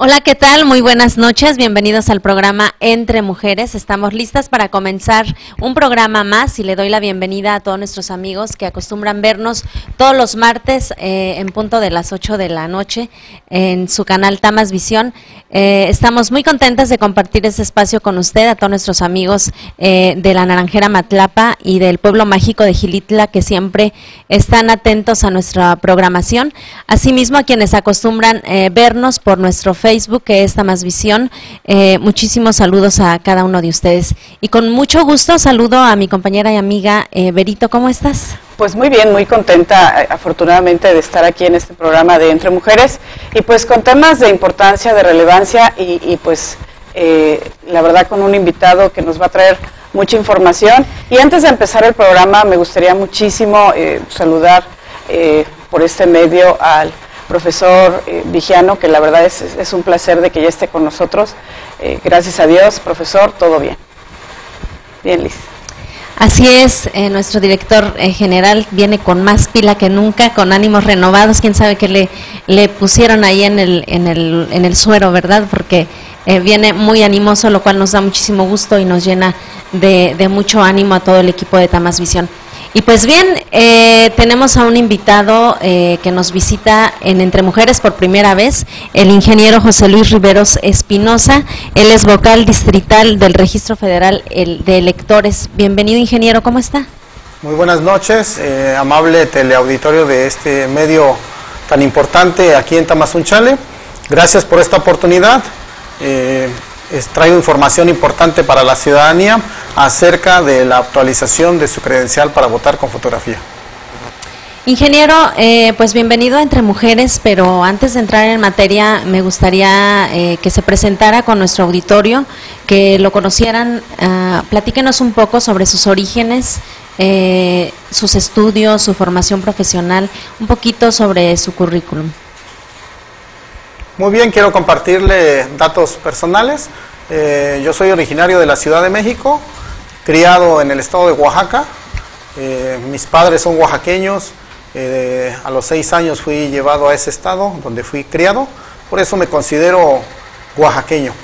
Hola, ¿qué tal? Muy buenas noches, bienvenidos al programa Entre Mujeres. Estamos listas para comenzar un programa más y le doy la bienvenida a todos nuestros amigos que acostumbran vernos todos los martes en punto de las 8 de la noche en su canal Tamas Visión. Estamos muy contentas de compartir este espacio con usted, a todos nuestros amigos de la Naranjera Matlapa y del Pueblo Mágico de Xilitla, que siempre están atentos a nuestra programación. Asimismo, a quienes acostumbran vernos por nuestro Facebook, que es Tamas Visión, muchísimos saludos a cada uno de ustedes. Y con mucho gusto saludo a mi compañera y amiga Berito, ¿cómo estás? Pues muy bien, muy contenta afortunadamente de estar aquí en este programa de Entre Mujeres y pues con temas de importancia, de relevancia y pues la verdad con un invitado que nos va a traer mucha información. Y antes de empezar el programa me gustaría muchísimo saludar por este medio al profesor Vigiano, que la verdad es un placer de que ya esté con nosotros. Gracias a Dios, profesor, todo bien. Bien, Liz. Así es, nuestro director general viene con más pila que nunca, con ánimos renovados. Quién sabe qué le pusieron ahí en el suero, ¿verdad? Porque viene muy animoso, lo cual nos da muchísimo gusto y nos llena de mucho ánimo a todo el equipo de Tamas Visión. Y pues bien, tenemos a un invitado que nos visita en Entre Mujeres por primera vez, el ingeniero José Luis Riveros Espinosa. Él es vocal distrital del Registro Federal de Electores. Bienvenido, ingeniero, ¿cómo está? Muy buenas noches, amable teleauditorio de este medio tan importante aquí en Tamazunchale. Gracias por esta oportunidad. Traigo información importante para la ciudadanía acerca de la actualización de su credencial para votar con fotografía. Ingeniero, pues bienvenido a Entre Mujeres, pero antes de entrar en materia me gustaría que se presentara con nuestro auditorio, que lo conocieran. Platíquenos un poco sobre sus orígenes, sus estudios, su formación profesional, un poquito sobre su currículum. Muy bien, quiero compartirle datos personales. Yo soy originario de la Ciudad de México, criado en el estado de Oaxaca. Mis padres son oaxaqueños. A los 6 años fui llevado a ese estado donde fui criado, por eso me considero oaxaqueño.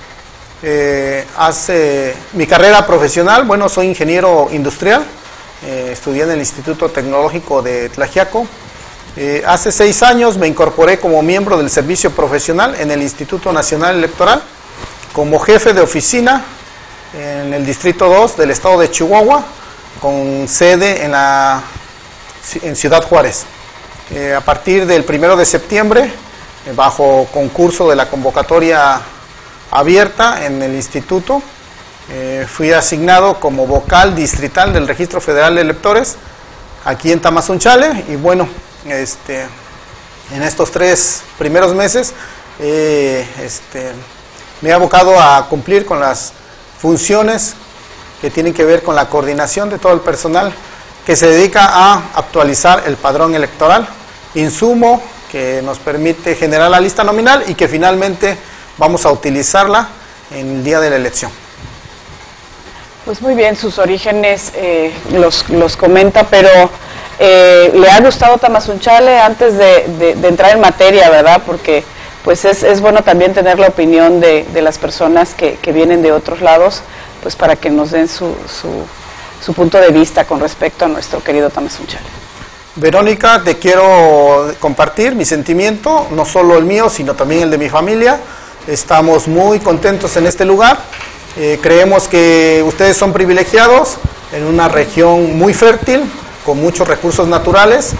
Mi carrera profesional, bueno, soy ingeniero industrial, estudié en el Instituto Tecnológico de Tlaxiaco. Hace 6 años me incorporé como miembro del servicio profesional en el Instituto Nacional Electoral, como jefe de oficina en el Distrito 2 del estado de Chihuahua, con sede en Ciudad Juárez. A partir del 1 de septiembre, bajo concurso de la convocatoria abierta en el instituto, fui asignado como vocal distrital del Registro Federal de Electores aquí en Tamazunchale. Y bueno, en estos 3 primeros meses me he abocado a cumplir con las funciones que tienen que ver con la coordinación de todo el personal que se dedica a actualizar el padrón electoral, insumo que nos permite generar la lista nominal y que finalmente vamos a utilizarla en el día de la elección. Pues muy bien, sus orígenes los comenta, pero ¿le ha gustado Tamazunchale antes de entrar en materia, verdad? Porque pues es bueno también tener la opinión de las personas que vienen de otros lados, pues para que nos den su punto de vista con respecto a nuestro querido Tamazunchale. Verónica, te quiero compartir mi sentimiento, no solo el mío, sino también el de mi familia. Estamos muy contentos en este lugar. Creemos que ustedes son privilegiados en una región muy fértil, con muchos recursos naturales,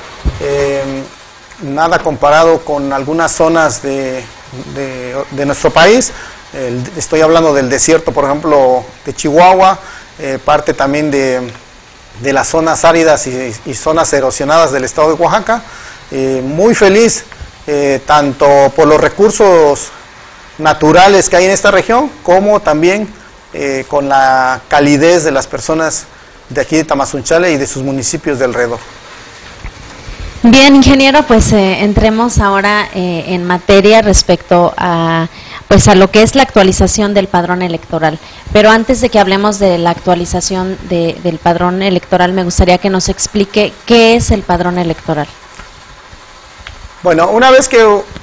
nada comparado con algunas zonas de nuestro país. Estoy hablando del desierto, por ejemplo, de Chihuahua, parte también de las zonas áridas y zonas erosionadas del estado de Oaxaca. Muy feliz tanto por los recursos naturales que hay en esta región, como también con la calidez de las personas de aquí de Tamazunchale y de sus municipios de alrededor. Bien, ingeniero, pues entremos ahora en materia respecto a lo que es la actualización del padrón electoral. Pero antes de que hablemos de la actualización del padrón electoral, me gustaría que nos explique qué es el padrón electoral. Bueno, una vez que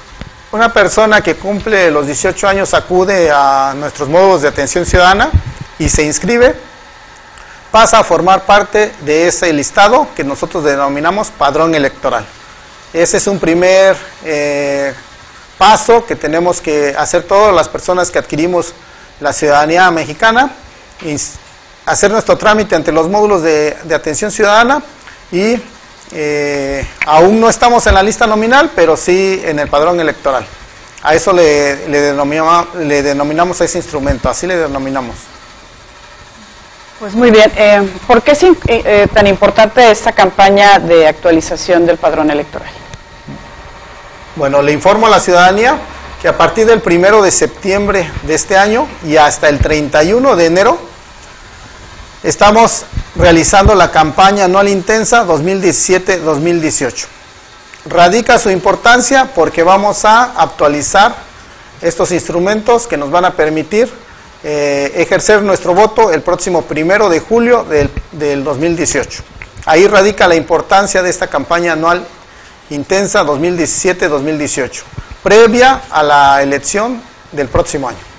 una persona que cumple los 18 años acude a nuestros módulos de atención ciudadana y se inscribe, pasa a formar parte de ese listado que nosotros denominamos padrón electoral. Ese es un primer paso que tenemos que hacer todas las personas que adquirimos la ciudadanía mexicana, hacer nuestro trámite ante los módulos de atención ciudadana y aún no estamos en la lista nominal, pero sí en el padrón electoral. A eso le denominamos a ese instrumento, así le denominamos. Pues muy bien, ¿por qué es tan importante esta campaña de actualización del padrón electoral? Bueno, le informo a la ciudadanía que a partir del 1 de septiembre de este año y hasta el 31 de enero estamos realizando la campaña anual intensa 2017-2018. Radica su importancia porque vamos a actualizar estos instrumentos que nos van a permitir ejercer nuestro voto el próximo 1 de julio del 2018. Ahí radica la importancia de esta campaña anual intensa 2017-2018, previa a la elección del próximo año.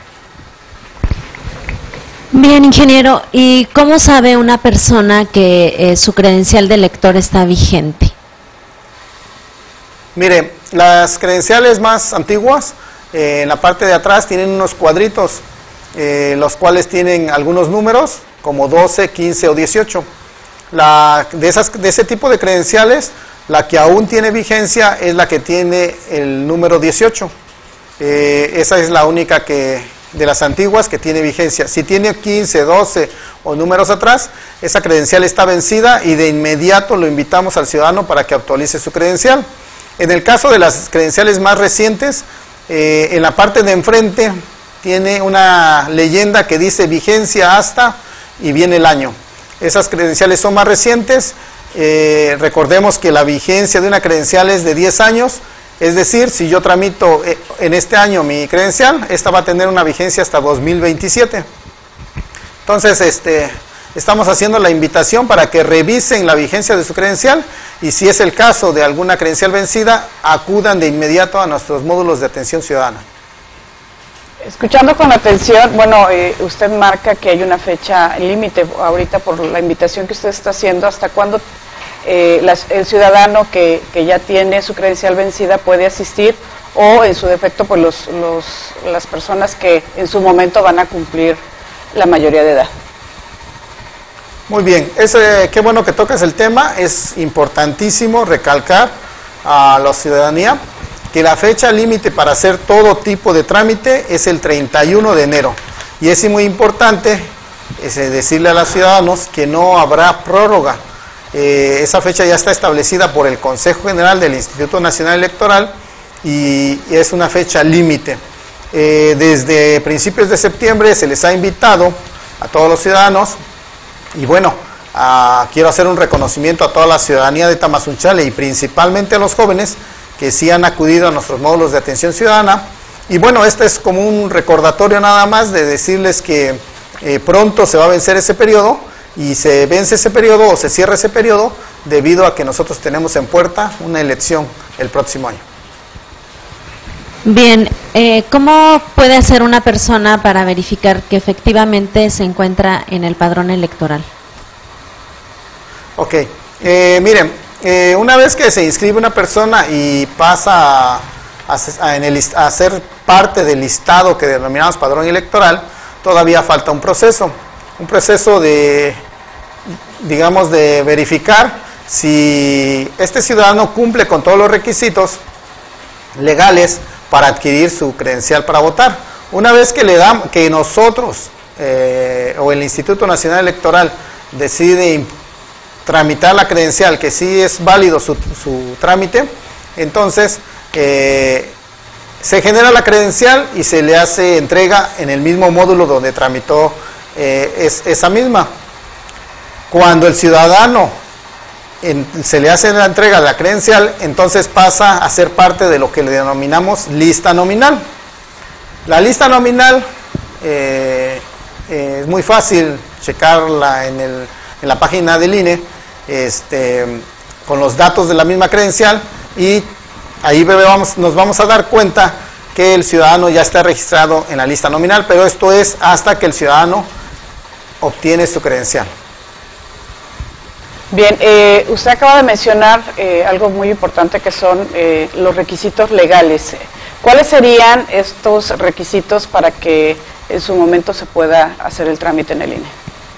Bien, ingeniero, ¿y cómo sabe una persona que su credencial de elector está vigente? Mire, las credenciales más antiguas, en la parte de atrás tienen unos cuadritos, los cuales tienen algunos números, como 12, 15 o 18. De ese tipo de credenciales, la que aún tiene vigencia es la que tiene el número 18. Esa es la única de las antiguas que tiene vigencia. Si tiene 15, 12 o números atrás, esa credencial está vencida y de inmediato lo invitamos al ciudadano para que actualice su credencial. En el caso de las credenciales más recientes, en la parte de enfrente tiene una leyenda que dice vigencia hasta y viene el año. Esas credenciales son más recientes. Recordemos que la vigencia de una credencial es de 10 años, es decir, si yo tramito en este año mi credencial, esta va a tener una vigencia hasta 2027. Entonces, estamos haciendo la invitación para que revisen la vigencia de su credencial y si es el caso de alguna credencial vencida, acudan de inmediato a nuestros módulos de atención ciudadana. Escuchando con atención, bueno, usted marca que hay una fecha límite ahorita por la invitación que usted está haciendo. ¿Hasta cuándo el ciudadano que ya tiene su credencial vencida puede asistir o en su defecto pues las personas que en su momento van a cumplir la mayoría de edad? Muy bien, qué bueno que tocas el tema. Es importantísimo recalcar a la ciudadanía que la fecha límite para hacer todo tipo de trámite es el 31 de enero. Y es muy importante decirle a los ciudadanos que no habrá prórroga. Esa fecha ya está establecida por el Consejo General del Instituto Nacional Electoral y es una fecha límite. Desde principios de septiembre se les ha invitado a todos los ciudadanos y bueno, quiero hacer un reconocimiento a toda la ciudadanía de Tamazunchale y principalmente a los jóvenes que sí han acudido a nuestros módulos de atención ciudadana. Y bueno, este es como un recordatorio nada más de decirles que pronto se va a vencer ese periodo y se vence ese periodo o se cierra ese periodo debido a que nosotros tenemos en puerta una elección el próximo año. Bien, ¿cómo puede hacer una persona para verificar que efectivamente se encuentra en el padrón electoral? Ok, miren, una vez que se inscribe una persona y pasa a ser parte del listado que denominamos padrón electoral, todavía falta un proceso de, digamos, de verificar si este ciudadano cumple con todos los requisitos legales para adquirir su credencial para votar. Una vez que nosotros o el Instituto Nacional Electoral decide tramitar la credencial, que sí es válido su trámite, entonces se genera la credencial y se le hace entrega en el mismo módulo donde tramitó esa misma. Cuando el ciudadano se le hace la entrega de la credencial, entonces pasa a ser parte de lo que le denominamos lista nominal. La lista nominal es muy fácil checarla en la página del INE, con los datos de la misma credencial y ahí nos vamos a dar cuenta que el ciudadano ya está registrado en la lista nominal, pero esto es hasta que el ciudadano obtiene su credencial. Bien, usted acaba de mencionar algo muy importante que son los requisitos legales. ¿Cuáles serían estos requisitos para que en su momento se pueda hacer el trámite en el INE?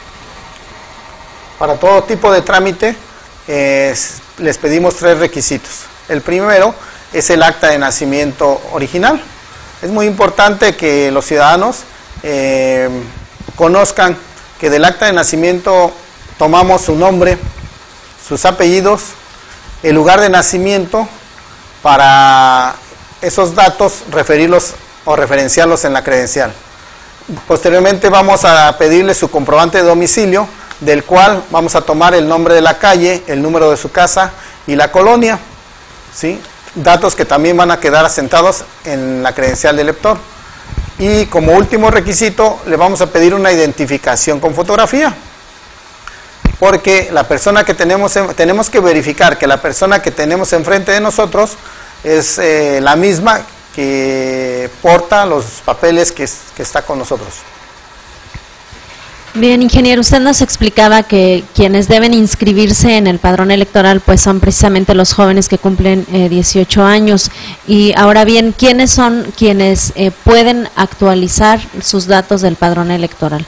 Para todo tipo de trámite les pedimos 3 requisitos. El primero es el acta de nacimiento original. Es muy importante que los ciudadanos conozcan que del acta de nacimiento tomamos su nombre, sus apellidos, el lugar de nacimiento, para esos datos referirlos o referenciarlos en la credencial. Posteriormente vamos a pedirle su comprobante de domicilio, del cual vamos a tomar el nombre de la calle, el número de su casa y la colonia, ¿sí? Datos que también van a quedar asentados en la credencial del lector. Y como último requisito le vamos a pedir una identificación con fotografía, porque la persona que tenemos que verificar que la persona que tenemos enfrente de nosotros es la misma que porta los papeles que está con nosotros. Bien, ingeniero, usted nos explicaba que quienes deben inscribirse en el padrón electoral pues son precisamente los jóvenes que cumplen 18 años. Y ahora bien, ¿quiénes son quienes pueden actualizar sus datos del padrón electoral?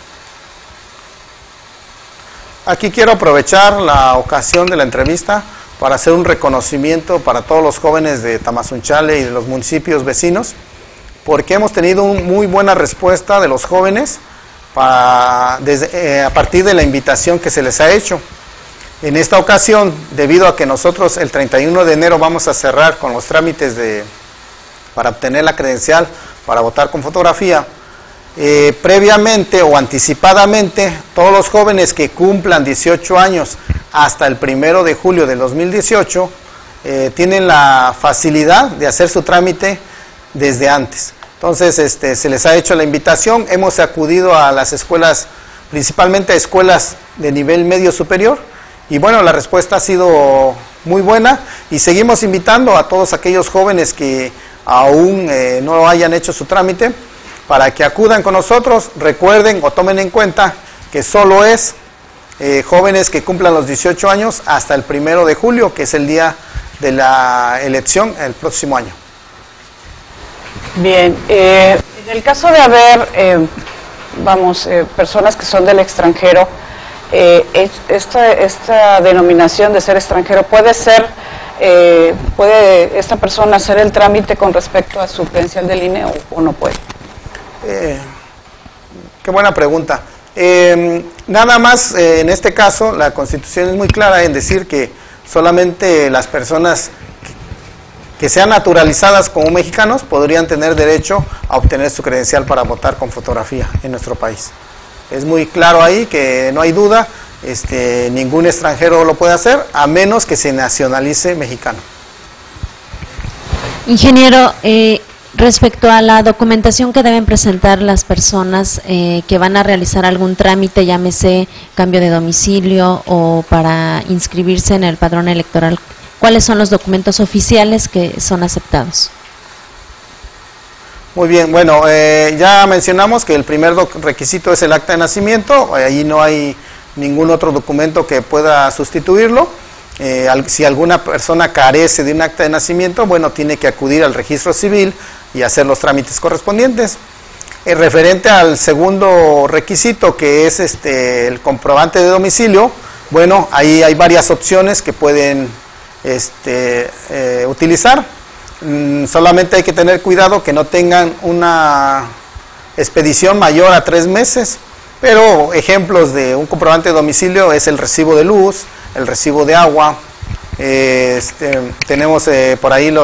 Aquí quiero aprovechar la ocasión de la entrevista para hacer un reconocimiento para todos los jóvenes de Tamazunchale y de los municipios vecinos, porque hemos tenido una muy buena respuesta de los jóvenes a partir de la invitación que se les ha hecho. En esta ocasión, debido a que nosotros el 31 de enero vamos a cerrar con los trámites para obtener la credencial para votar con fotografía, previamente o anticipadamente, todos los jóvenes que cumplan 18 años hasta el 1 de julio del 2018 tienen la facilidad de hacer su trámite desde antes. Entonces se les ha hecho la invitación, hemos acudido a las escuelas, principalmente a escuelas de nivel medio superior, y bueno, la respuesta ha sido muy buena, y seguimos invitando a todos aquellos jóvenes que aún no hayan hecho su trámite para que acudan con nosotros. Recuerden o tomen en cuenta que solo es jóvenes que cumplan los 18 años hasta el 1 de julio, que es el día de la elección el próximo año. Bien, en el caso de haber, personas que son del extranjero, esta denominación de ser extranjero, ¿puede esta persona hacer el trámite con respecto a su credencial del INE o no puede? Qué buena pregunta. Nada más, en este caso, la Constitución es muy clara en decir que solamente las personas que sean naturalizadas como mexicanos podrían tener derecho a obtener su credencial para votar con fotografía en nuestro país. Es muy claro ahí que no hay duda, ningún extranjero lo puede hacer a menos que se nacionalice mexicano. Ingeniero, respecto a la documentación que deben presentar las personas que van a realizar algún trámite, llámese cambio de domicilio o para inscribirse en el padrón electoral, ¿cuáles son los documentos oficiales que son aceptados? Muy bien, bueno, ya mencionamos que el primer requisito es el acta de nacimiento, ahí no hay ningún otro documento que pueda sustituirlo. Si alguna persona carece de un acta de nacimiento, bueno, tiene que acudir al registro civil y hacer los trámites correspondientes. Referente al segundo requisito, que es el comprobante de domicilio, bueno, ahí hay varias opciones que pueden utilizar. Solamente hay que tener cuidado que no tengan una expedición mayor a 3 meses, pero ejemplos de un comprobante de domicilio es el recibo de luz, el recibo de agua, tenemos por ahí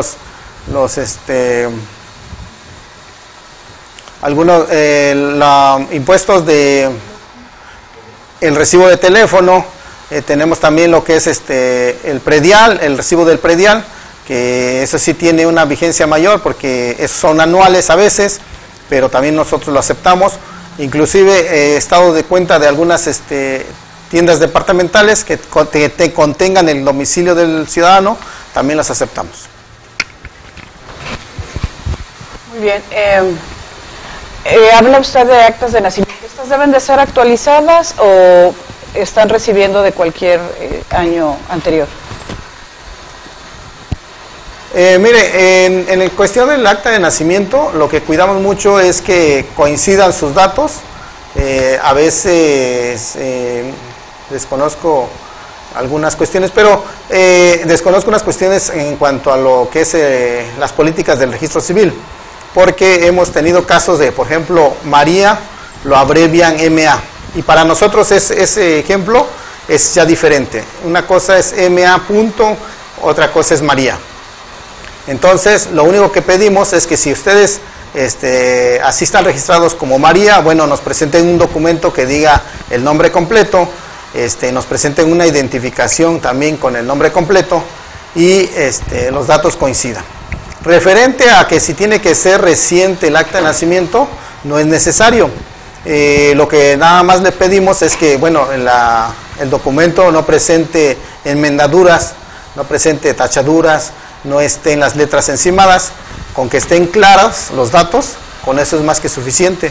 algunos impuestos de el recibo de teléfono, tenemos también lo que es el predial, el recibo del predial, que eso sí tiene una vigencia mayor porque son anuales a veces, pero también nosotros lo aceptamos. Inclusive estado de cuenta de algunas tiendas departamentales que contengan el domicilio del ciudadano, también las aceptamos. Muy bien. Habla usted de actas de nacimiento. ¿Estas deben de ser actualizadas o están recibiendo de cualquier año anterior? Mire, en cuestión del acta de nacimiento, lo que cuidamos mucho es que coincidan sus datos. A veces desconozco algunas cuestiones, pero desconozco unas cuestiones en cuanto a lo que es las políticas del registro civil, porque hemos tenido casos de, por ejemplo, María, lo abrevian MA, y para nosotros ese ejemplo es ya diferente. Una cosa es MA punto, otra cosa es María. Entonces, lo único que pedimos es que si ustedes así están registrados como María, bueno, nos presenten un documento que diga el nombre completo, nos presenten una identificación también con el nombre completo y los datos coincidan. Referente a que si tiene que ser reciente el acta de nacimiento, no es necesario. Lo que nada más le pedimos es que, bueno, el documento no presente enmendaduras, no presente tachaduras, no estén las letras encimadas, con que estén claros los datos, con eso es más que suficiente.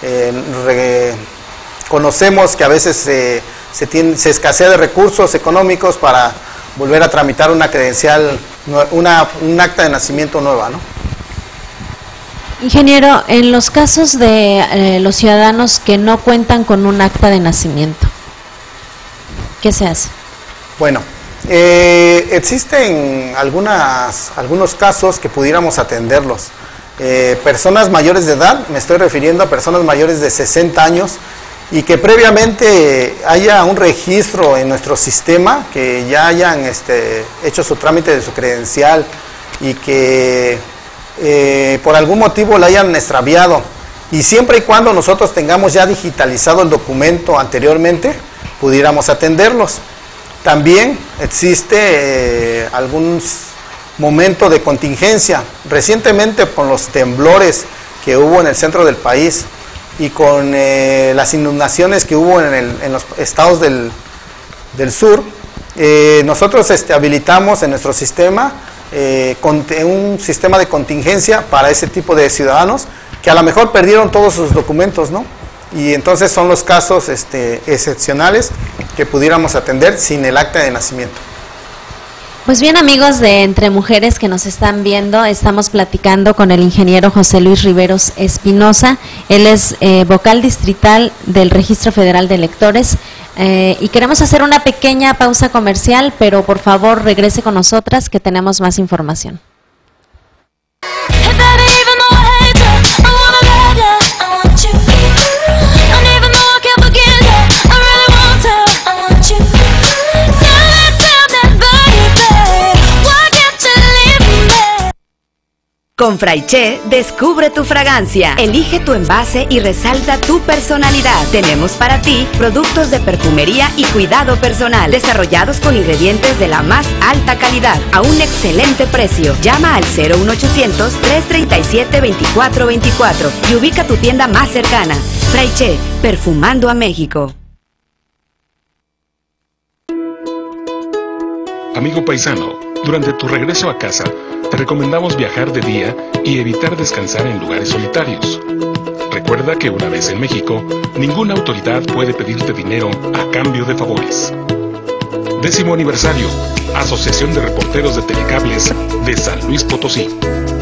Conocemos que a veces se escasea de recursos económicos para volver a tramitar una credencial, un acta de nacimiento nueva, ¿no? Ingeniero, en los casos de los ciudadanos que no cuentan con un acta de nacimiento, ¿qué se hace? Bueno, existen algunos casos que pudiéramos atenderlos. Personas mayores de edad, me estoy refiriendo a personas mayores de 60 años y que previamente haya un registro en nuestro sistema, que ya hayan hecho su trámite de su credencial y que por algún motivo la hayan extraviado, y siempre y cuando nosotros tengamos ya digitalizado el documento anteriormente, pudiéramos atenderlos. También existe algún momento de contingencia. Recientemente, con los temblores que hubo en el centro del país y con las inundaciones que hubo en los estados del sur, nosotros habilitamos en nuestro sistema un sistema de contingencia para ese tipo de ciudadanos que a lo mejor perdieron todos sus documentos, ¿no? Y entonces son los casos excepcionales que pudiéramos atender sin el acta de nacimiento. Pues bien, amigos de Entre Mujeres que nos están viendo, estamos platicando con el ingeniero José Luis Riveros Espinosa. Él es vocal distrital del Registro Federal de Electores, y queremos hacer una pequeña pausa comercial, pero por favor regrese con nosotras que tenemos más información. Con Fraiche, descubre tu fragancia. Elige tu envase y resalta tu personalidad. Tenemos para ti productos de perfumería y cuidado personal, desarrollados con ingredientes de la más alta calidad, a un excelente precio. Llama al 01800-337-2424 y ubica tu tienda más cercana. Fraiche, perfumando a México. Amigo paisano, durante tu regreso a casa, te recomendamos viajar de día y evitar descansar en lugares solitarios. Recuerda que una vez en México, ninguna autoridad puede pedirte dinero a cambio de favores. 10º aniversario, Asociación de Reporteros de Telecables de San Luis Potosí.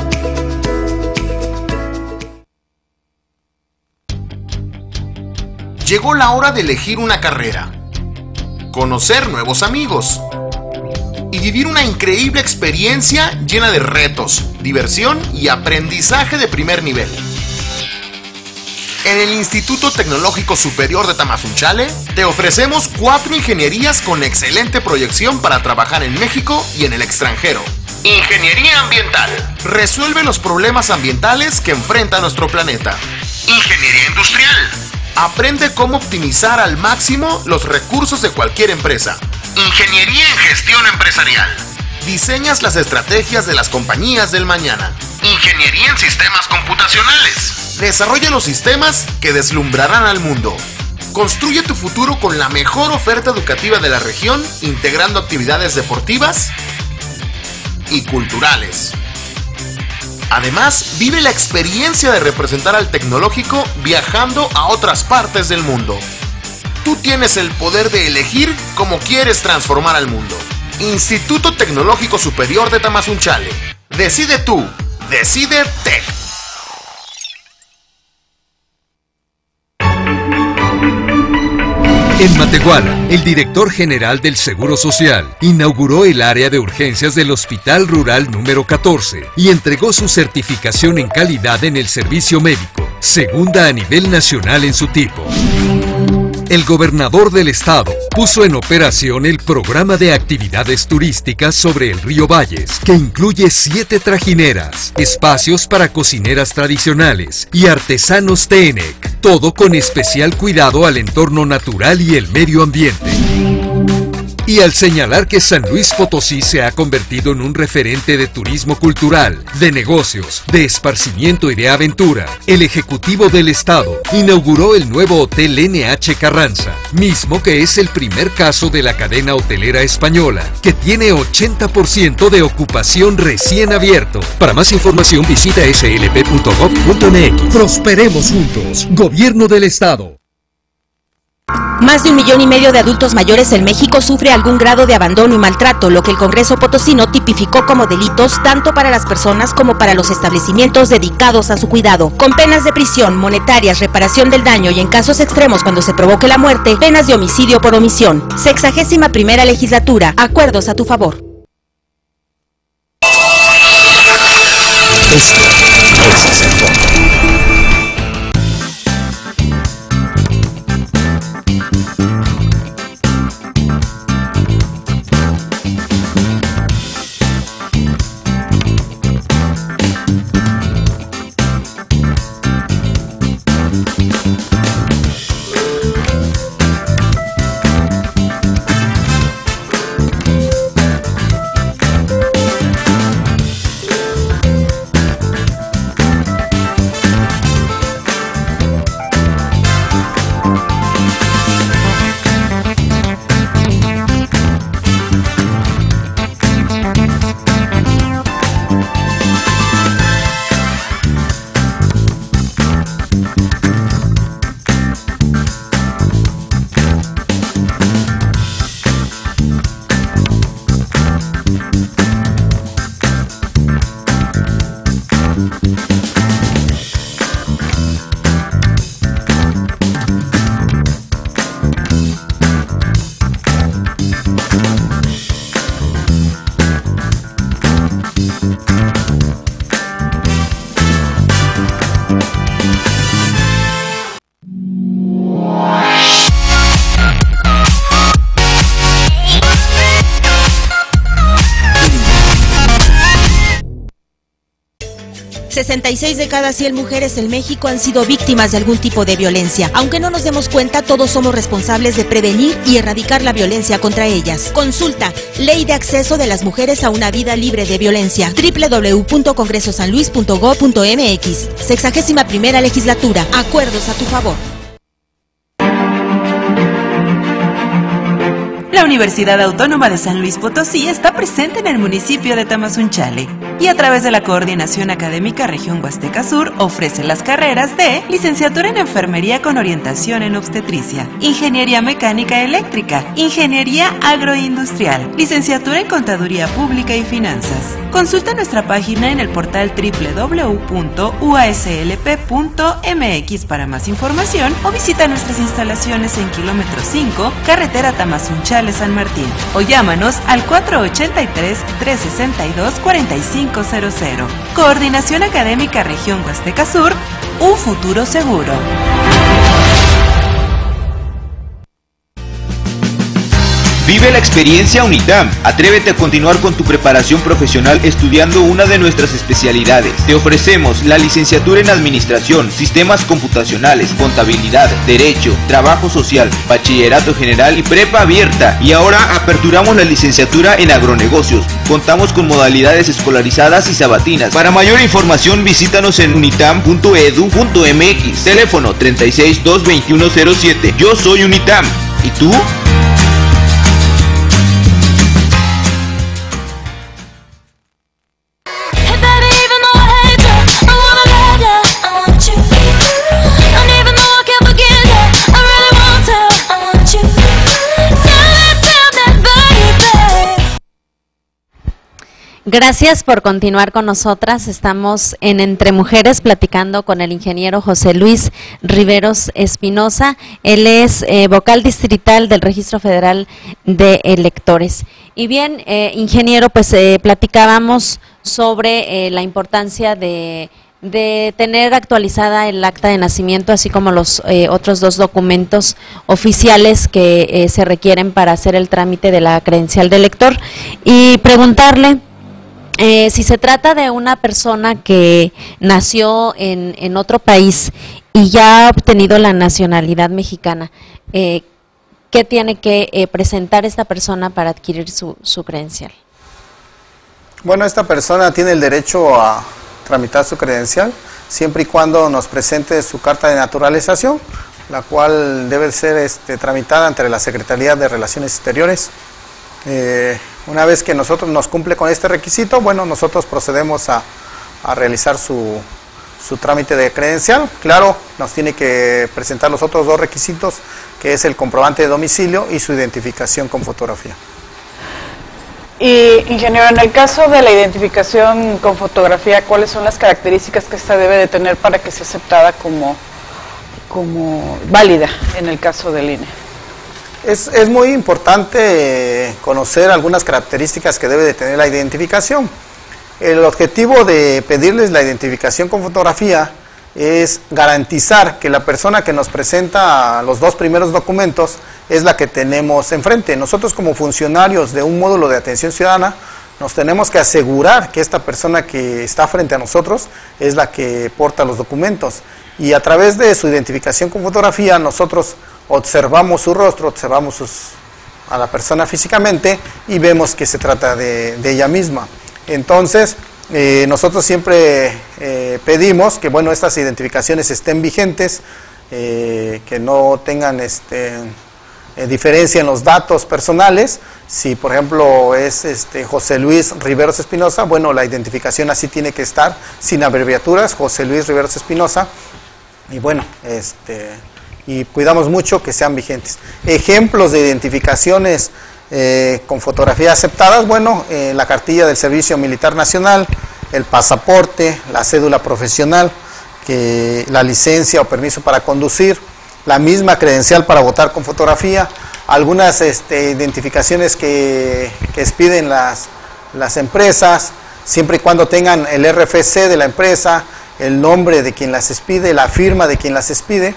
Llegó la hora de elegir una carrera, conocer nuevos amigos y vivir una increíble experiencia llena de retos, diversión y aprendizaje de primer nivel. En el Instituto Tecnológico Superior de Tamazunchale te ofrecemos 4 ingenierías con excelente proyección para trabajar en México y en el extranjero. Ingeniería Ambiental. Resuelve los problemas ambientales que enfrenta nuestro planeta. Ingeniería Industrial. Aprende cómo optimizar al máximo los recursos de cualquier empresa. Ingeniería en Gestión Empresarial. Diseñas las estrategias de las compañías del mañana. Ingeniería en Sistemas Computacionales. Desarrolla los sistemas que deslumbrarán al mundo. Construye tu futuro con la mejor oferta educativa de la región, integrando actividades deportivas y culturales. Además, vive la experiencia de representar al tecnológico viajando a otras partes del mundo. Tú tienes el poder de elegir cómo quieres transformar al mundo. Instituto Tecnológico Superior de Tamazunchale. Decide tú. Decide Tech. En Matehuala, el director general del Seguro Social inauguró el área de urgencias del Hospital Rural número 14 y entregó su certificación en calidad en el servicio médico, segunda a nivel nacional en su tipo. El gobernador del estado puso en operación el programa de actividades turísticas sobre el río Valles, que incluye 7 trajineras, espacios para cocineras tradicionales y artesanos TENEC, todo con especial cuidado al entorno natural y el medio ambiente. Y al señalar que San Luis Potosí se ha convertido en un referente de turismo cultural, de negocios, de esparcimiento y de aventura, el Ejecutivo del Estado inauguró el nuevo Hotel NH Carranza, mismo que es el primer caso de la cadena hotelera española, que tiene 80% de ocupación recién abierto. Para más información visita slp.gov.mx. Prosperemos juntos. Gobierno del Estado. Más de 1,5 millones de adultos mayores en México sufre algún grado de abandono y maltrato, lo que el Congreso potosino tipificó como delitos tanto para las personas como para los establecimientos dedicados a su cuidado, con penas de prisión, monetarias, reparación del daño y en casos extremos cuando se provoque la muerte, penas de homicidio por omisión. 61ª legislatura, acuerdos a tu favor. Esto es el fondo. ...66 de cada 100 mujeres en México han sido víctimas de algún tipo de violencia. Aunque no nos demos cuenta, todos somos responsables de prevenir y erradicar la violencia contra ellas. Consulta Ley de Acceso de las Mujeres a una Vida Libre de Violencia, www.congresosanluis.gov.mx. 61ª legislatura, acuerdos a tu favor. La Universidad Autónoma de San Luis Potosí está presente en el municipio de Tamazunchale y a través de la Coordinación Académica Región Huasteca Sur ofrece las carreras de Licenciatura en Enfermería con orientación en Obstetricia, Ingeniería Mecánica Eléctrica, Ingeniería Agroindustrial, Licenciatura en Contaduría Pública y Finanzas. Consulta nuestra página en el portal www.uaslp.mx para más información o visita nuestras instalaciones en kilómetro 5, carretera Tamazunchale San Martín, o llámanos al 483-362-4500. Coordinación Académica Región Huasteca Sur, un futuro seguro. Vive la experiencia UNITAM. Atrévete a continuar con tu preparación profesional estudiando una de nuestras especialidades. Te ofrecemos la licenciatura en Administración, Sistemas Computacionales, Contabilidad, Derecho, Trabajo Social, Bachillerato General y Prepa Abierta. Y ahora aperturamos la licenciatura en Agronegocios. Contamos con modalidades escolarizadas y sabatinas. Para mayor información visítanos en unitam.edu.mx. Teléfono 36-221-07. Yo soy UNITAM. ¿Y tú? Gracias por continuar con nosotras. Estamos en Entre Mujeres platicando con el ingeniero José Luis Riveros Espinosa. Él es vocal distrital del Registro Federal de Electores. Y bien, ingeniero, pues platicábamos sobre la importancia de tener actualizada el acta de nacimiento, así como los otros 2 documentos oficiales que se requieren para hacer el trámite de la credencial de elector. Y preguntarle si se trata de una persona que nació en otro país y ya ha obtenido la nacionalidad mexicana, ¿qué tiene que presentar esta persona para adquirir su credencial? Bueno, esta persona tiene el derecho a tramitar su credencial siempre y cuando nos presente su carta de naturalización, la cual debe ser tramitada ante la Secretaría de Relaciones Exteriores. Una vez que nosotros nos cumple con este requisito, bueno, nosotros procedemos a realizar su trámite de credencial. Claro, nos tiene que presentar los otros 2 requisitos, que es el comprobante de domicilio y su identificación con fotografía. Y, ingeniero, en el caso de la identificación con fotografía, ¿cuáles son las características que esta debe de tener para que sea aceptada como válida en el caso del INE? Es muy importante conocer algunas características que debe de tener la identificación. El objetivo de pedirles la identificación con fotografía es garantizar que la persona que nos presenta los 2 primeros documentos es la que tenemos enfrente. Nosotros, como funcionarios de un módulo de atención ciudadana, nos tenemos que asegurar que esta persona que está frente a nosotros es la que porta los documentos, y a través de su identificación con fotografía nosotros observamos su rostro, observamos a la persona físicamente y vemos que se trata de ella misma. Entonces, nosotros siempre pedimos que, bueno, estas identificaciones estén vigentes, que no tengan diferencia en los datos personales. Si, por ejemplo, es José Luis Riveros Espinosa, bueno, la identificación así tiene que estar, sin abreviaturas, José Luis Riveros Espinosa, y bueno, y cuidamos mucho que sean vigentes. Ejemplos de identificaciones con fotografía aceptadas, bueno, la cartilla del Servicio Militar Nacional, el pasaporte, la cédula profesional, la licencia o permiso para conducir, la misma credencial para votar con fotografía, algunas identificaciones que expiden las empresas, siempre y cuando tengan el RFC de la empresa, el nombre de quien las expide, la firma de quien las expide,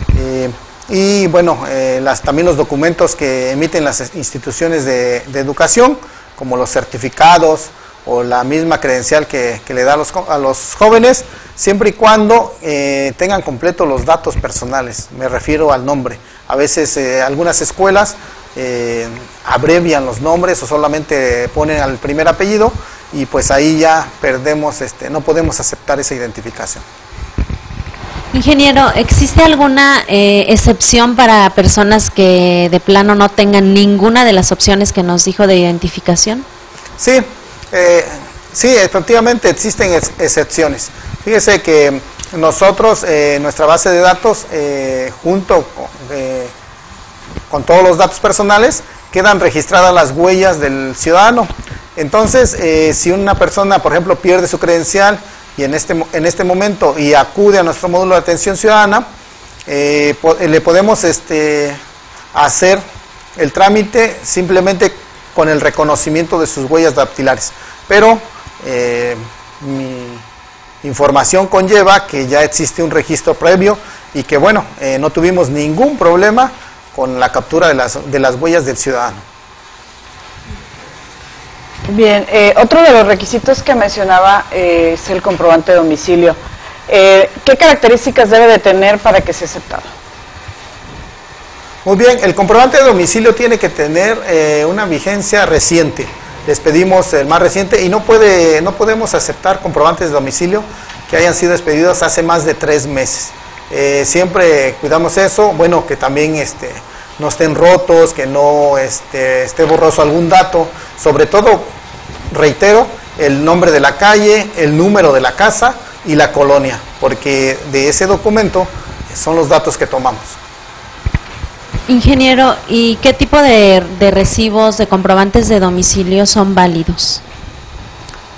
y bueno, también los documentos que emiten las instituciones de educación, como los certificados o la misma credencial que le da a los jóvenes, siempre y cuando tengan completo los datos personales. Me refiero al nombre. A veces algunas escuelas abrevian los nombres o solamente ponen al primer apellido, y pues ahí ya perdemos, no podemos aceptar esa identificación. Ingeniero, ¿existe alguna excepción para personas que de plano no tengan ninguna de las opciones que nos dijo de identificación? Sí, efectivamente existen excepciones. Fíjese que nosotros, nuestra base de datos, junto con todos los datos personales, quedan registradas las huellas del ciudadano. Entonces, si una persona, por ejemplo, pierde su credencial y en este momento y acude a nuestro módulo de atención ciudadana, le podemos hacer el trámite simplemente con el reconocimiento de sus huellas dactilares. Pero mi información conlleva que ya existe un registro previo y que, bueno, no tuvimos ningún problema con la captura de las huellas del ciudadano. Bien, otro de los requisitos que mencionaba es el comprobante de domicilio. ¿Qué características debe de tener para que sea aceptado? Muy bien, el comprobante de domicilio tiene que tener una vigencia reciente. Les pedimos el más reciente y no podemos aceptar comprobantes de domicilio que hayan sido expedidos hace más de 3 meses. Siempre cuidamos eso, bueno, que también no estén rotos, que no esté borroso algún dato, sobre todo, reitero, el nombre de la calle, el número de la casa y la colonia, porque de ese documento son los datos que tomamos. Ingeniero, ¿y qué tipo de recibos, de comprobantes de domicilio son válidos?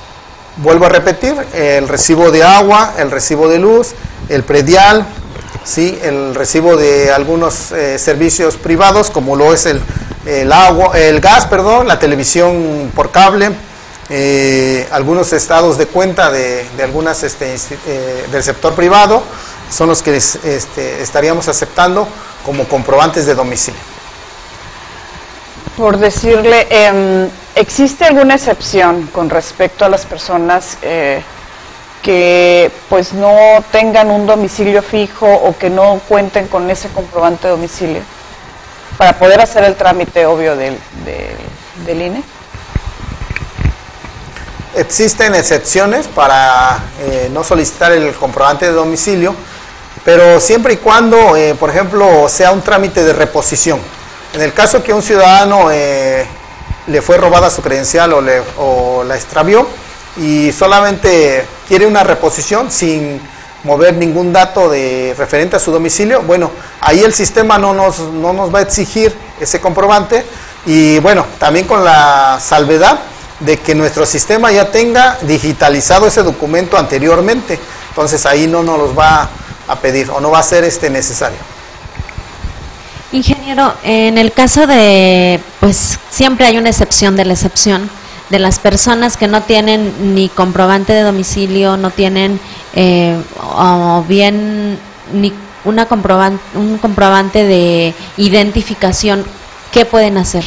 Vuelvo a repetir, el recibo de agua, el recibo de luz, el predial, ¿sí? El recibo de algunos servicios privados, como lo es el agua, el gas, perdón, la televisión por cable, algunos estados de cuenta de algunas del sector privado, son los que estaríamos aceptando como comprobantes de domicilio. Por decirle, ¿existe alguna excepción con respecto a las personas que pues no tengan un domicilio fijo o que no cuenten con ese comprobante de domicilio para poder hacer el trámite obvio del INE? Existen excepciones para no solicitar el comprobante de domicilio, pero siempre y cuando, por ejemplo, sea un trámite de reposición. En el caso que un ciudadano le fue robada su credencial o la extravió y solamente quiere una reposición sin mover ningún dato referente a su domicilio, bueno, ahí el sistema no nos va a exigir ese comprobante, y bueno, también con la salvedad de que nuestro sistema ya tenga digitalizado ese documento anteriormente, entonces ahí no nos los va a pedir o no va a ser necesario. Ingeniero, en el caso de, pues siempre hay una excepción de la excepción, de las personas que no tienen ni comprobante de domicilio, no tienen o bien ni un comprobante de identificación, ¿qué pueden hacer?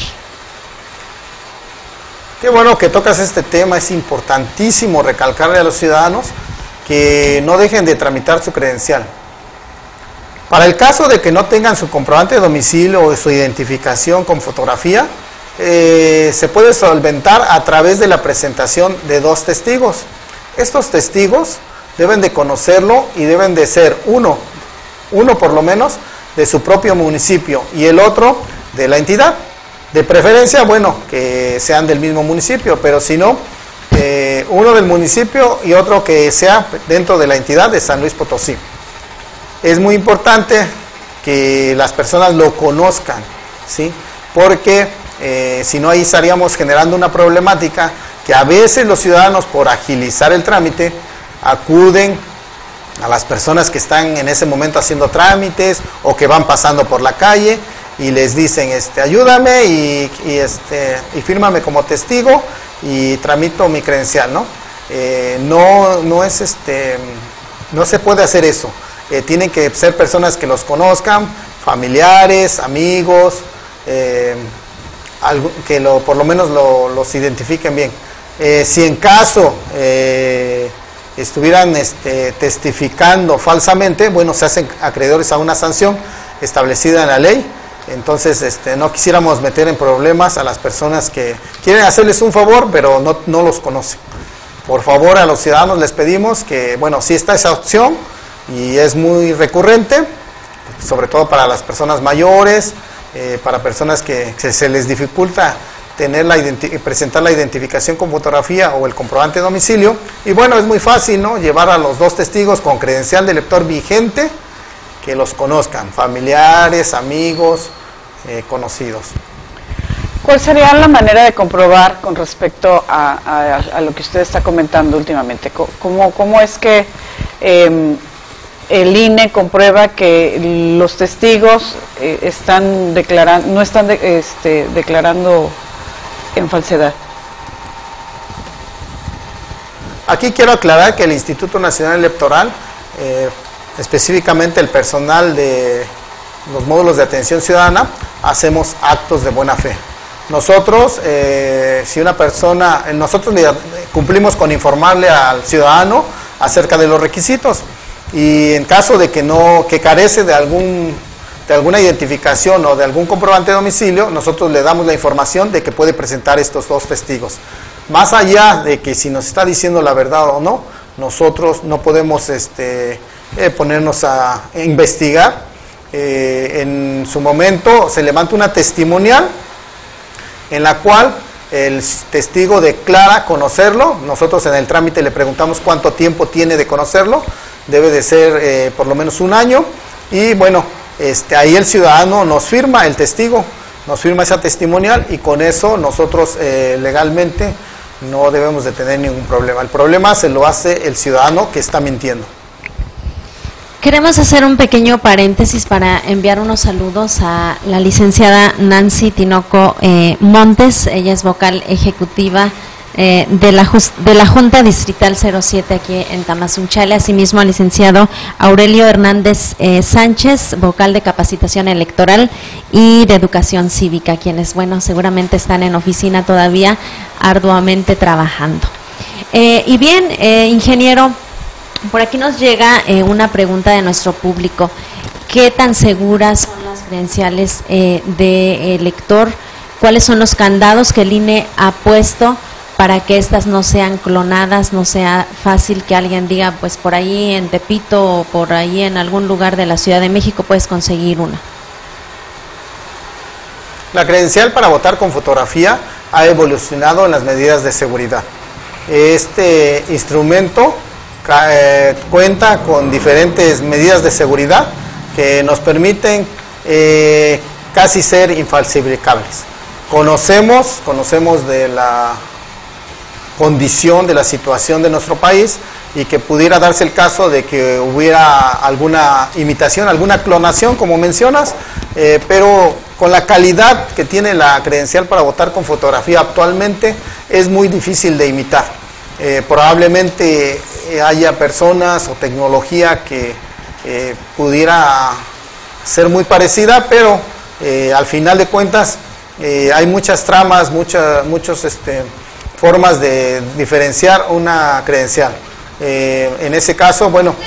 Qué bueno que tocas este tema, es importantísimo recalcarle a los ciudadanos que no dejen de tramitar su credencial. Para el caso de que no tengan su comprobante de domicilio o su identificación con fotografía, se puede solventar a través de la presentación de 2 testigos. Estos testigos deben de conocerlo y deben de ser uno por lo menos de su propio municipio y el otro de la entidad. De preferencia, bueno, que sean del mismo municipio, pero si no, uno del municipio y otro que sea dentro de la entidad de San Luis Potosí. Es muy importante que las personas lo conozcan, ¿sí? Porque si no, ahí estaríamos generando una problemática que a veces los ciudadanos, por agilizar el trámite, acuden a las personas que están en ese momento haciendo trámites o que van pasando por la calle y les dicen, ayúdame y fírmame como testigo y tramito mi credencial, ¿no? No se puede hacer eso. Tienen que ser personas que los conozcan, familiares, amigos, que por lo menos los identifiquen bien. Si en caso estuvieran testificando falsamente, bueno, se hacen acreedores a una sanción establecida en la ley. Entonces no quisiéramos meter en problemas a las personas que quieren hacerles un favor pero no los conocen. Por favor, a los ciudadanos les pedimos que, bueno, sí está esa opción y es muy recurrente, sobre todo para las personas mayores, para personas que se les dificulta presentar la identificación con fotografía o el comprobante de domicilio. Y bueno, es muy fácil, ¿no? Llevar a los 2 testigos con credencial de lector vigente que los conozcan, familiares, amigos, conocidos. ¿Cuál sería la manera de comprobar con respecto a lo que usted está comentando últimamente? ¿Cómo es que el INE comprueba que los testigos no están declarando en falsedad? Aquí quiero aclarar que el Instituto Nacional Electoral, específicamente el personal de los módulos de atención ciudadana, hacemos actos de buena fe. Nosotros, nosotros cumplimos con informarle al ciudadano acerca de los requisitos, y en caso de que carece de alguna identificación o de algún comprobante de domicilio, nosotros le damos la información de que puede presentar estos 2 testigos. Más allá de que si nos está diciendo la verdad o no, nosotros no podemos ponernos a investigar. En su momento se levanta una testimonial en la cual el testigo declara conocerlo. Nosotros en el trámite le preguntamos cuánto tiempo tiene de conocerlo. Debe de ser por lo menos 1 año, y bueno, ahí el ciudadano nos firma, el testigo nos firma esa testimonial, y con eso nosotros legalmente no debemos de tener ningún problema. El problema se lo hace el ciudadano que está mintiendo. Queremos hacer un pequeño paréntesis para enviar unos saludos a la licenciada Nancy Tinoco Montes. Ella es vocal ejecutiva de la Junta Distrital 07 aquí en Tamazunchale. Asimismo al licenciado Aurelio Hernández Sánchez, vocal de capacitación electoral y de educación cívica, quienes, bueno, seguramente están en oficina todavía arduamente trabajando. Y bien, ingeniero, por aquí nos llega una pregunta de nuestro público. ¿Qué tan seguras son las credenciales de elector? ¿Cuáles son los candados que el INE ha puesto para que estas no sean clonadas, no sea fácil que alguien diga, pues por ahí en Tepito o por ahí en algún lugar de la Ciudad de México puedes conseguir una? La credencial para votar con fotografía ha evolucionado en las medidas de seguridad. Este instrumento cuenta con diferentes medidas de seguridad que nos permiten casi ser infalsificables. Conocemos de la condición, de la situación de nuestro país, y que pudiera darse el caso de que hubiera alguna imitación, alguna clonación, como mencionas, pero con la calidad que tiene la credencial para votar con fotografía actualmente es muy difícil de imitar. Probablemente haya personas o tecnología que pudiera ser muy parecida, pero al final de cuentas hay muchas tramas, muchos formas de diferenciar una credencial. En ese caso, bueno,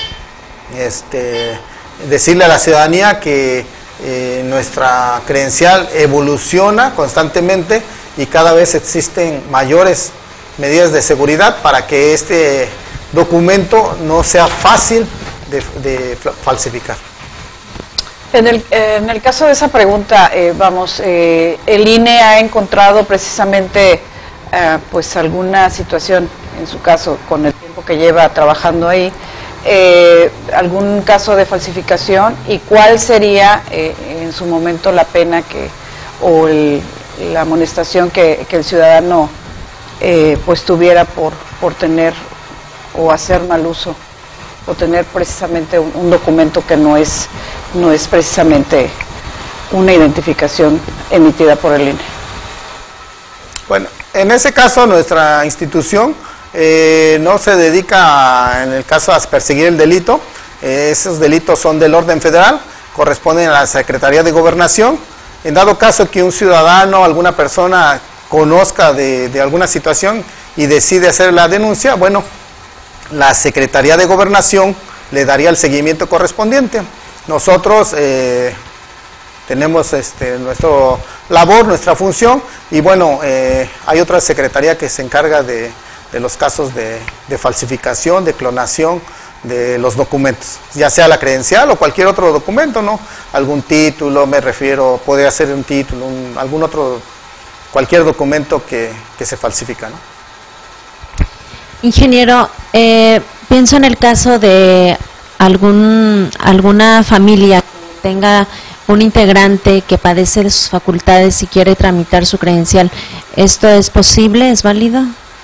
decirle a la ciudadanía que nuestra credencial evoluciona constantemente y cada vez existen mayores medidas de seguridad para que este documento no sea fácil de falsificar. En el caso de esa pregunta, el INE ha encontrado precisamente pues alguna situación, en su caso, con el tiempo que lleva trabajando ahí, algún caso de falsificación, y cuál sería en su momento la pena o la amonestación que el ciudadano pues tuviera por tener o hacer mal uso o tener precisamente un documento que no es precisamente una identificación emitida por el INE. Bueno, en ese caso nuestra institución no se dedica, en el caso, a perseguir el delito. Esos delitos son del orden federal, corresponden a la Secretaría de Gobernación. En dado caso que un ciudadano, alguna persona conozca de alguna situación y decide hacer la denuncia, bueno, la Secretaría de Gobernación le daría el seguimiento correspondiente. Nosotros tenemos nuestra labor, nuestra función, y bueno, hay otra secretaría que se encarga de los casos de falsificación, de clonación de los documentos, ya sea la credencial o cualquier otro documento, ¿no? Algún título, me refiero, podría ser un título, algún otro, cualquier documento que se falsifica, ¿no? Ingeniero, pienso en el caso de alguna familia que tenga un integrante que padece de sus facultades y quiere tramitar su credencial. ¿Esto es posible? ¿Es válido?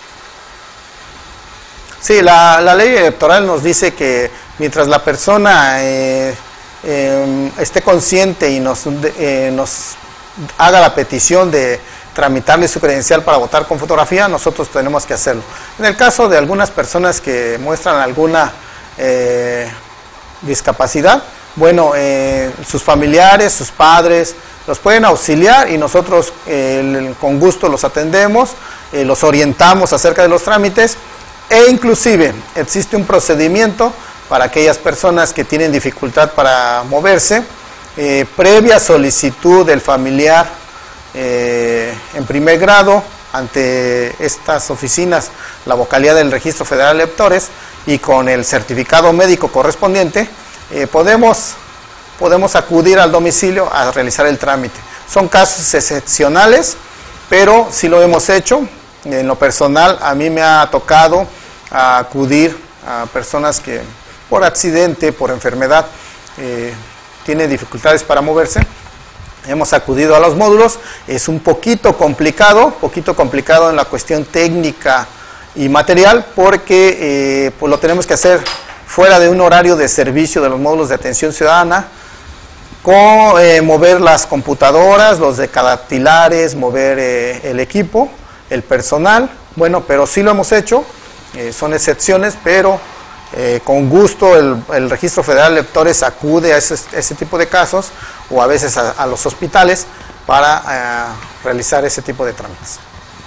Sí, la ley electoral nos dice que mientras la persona esté consciente y nos haga la petición de tramitarle su credencial para votar con fotografía, nosotros tenemos que hacerlo. En el caso de algunas personas que muestran alguna discapacidad, bueno, sus familiares, sus padres, los pueden auxiliar y nosotros con gusto los atendemos, los orientamos acerca de los trámites, e inclusive existe un procedimiento para aquellas personas que tienen dificultad para moverse, previa solicitud del familiar en primer grado ante estas oficinas, la vocalía del Registro Federal de Electores, y con el certificado médico correspondiente, podemos acudir al domicilio a realizar el trámite. Son casos excepcionales, pero sí lo hemos hecho. En lo personal, a mí me ha tocado acudir a personas que por accidente, por enfermedad, tienen dificultades para moverse, hemos acudido a los módulos. Es un poquito complicado en la cuestión técnica y material, porque pues lo tenemos que hacer fuera de un horario de servicio de los módulos de atención ciudadana, con mover las computadoras, los decadactilares, mover el equipo, el personal. Bueno, pero sí lo hemos hecho, son excepciones, pero con gusto el Registro Federal de Electores acude a ese tipo de casos, o a veces a los hospitales, para realizar ese tipo de trámites.